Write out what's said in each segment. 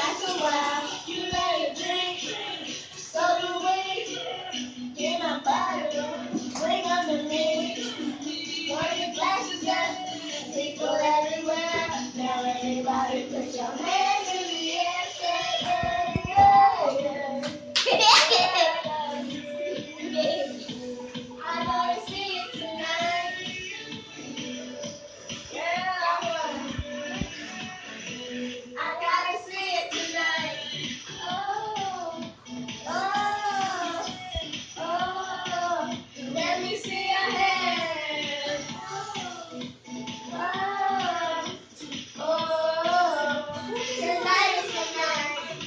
after a while, you let it drink. So do we. Get my bottle, bring them to me. Pour your glasses up, people everywhere. Now everybody put your hands in the air, say yeah, yeah, yeah. I gotta see it tonight. Yeah, I gotta see it tonight. Oh, oh, oh, let me see your hands. Oh, oh, tonight is the night.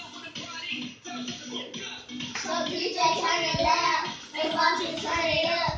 So DJ, turn it loud. They want you to turn it up.